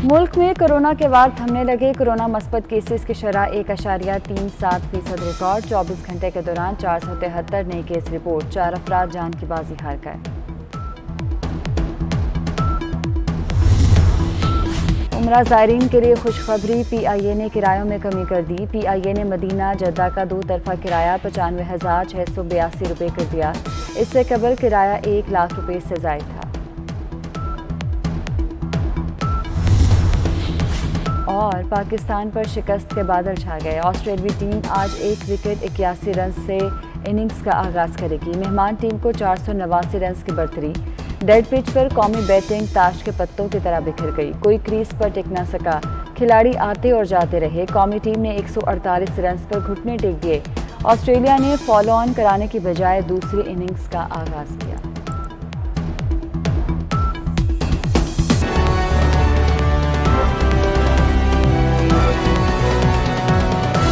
मुल्क में कोरोना के बाद थमने लगे कोरोना मस्बत केसेस की शरह 1.37% रिकॉर्ड। 24 घंटे के दौरान 473 नए केस रिपोर्ट। 4 अफराद जान की बाजी हार गए। उमरा ज़ायरीन के लिए खुशखबरी, PIA ने किरायों में कमी कर दी। PIA ने मदीना जद्दा का 2 तरफा किराया 95,682 रुपये कर दिया। इससे कबल किराया 1 लाख रुपये से ज़ायद था। और पाकिस्तान पर शिकस्त के बादल छा गए। ऑस्ट्रेलियाई टीम आज 1 विकेट 81 रन से इनिंग्स का आगाज करेगी। मेहमान टीम को 489 रन की बढ़तरी। डेड पिच पर कौमी बैटिंग ताश के पत्तों की तरह बिखर गई। कोई क्रीज पर टिक न सका। खिलाड़ी आते और जाते रहे। कौमी टीम ने 148 रन पर घुटने टेक दिए। ऑस्ट्रेलिया ने फॉलो ऑन कराने की बजाय दूसरी इनिंग्स का आगाज किया।